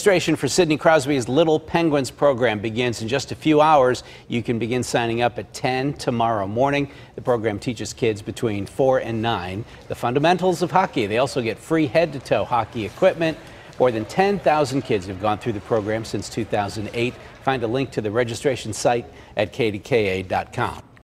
Registration for Sidney Crosby's Little Penguins program begins in just a few hours. You can begin signing up at 10 tomorrow morning. The program teaches kids between 4 and 9 the fundamentals of hockey. They also get free head-to-toe hockey equipment. More than 10,000 kids have gone through the program since 2008. Find a link to the registration site at KDKA.com.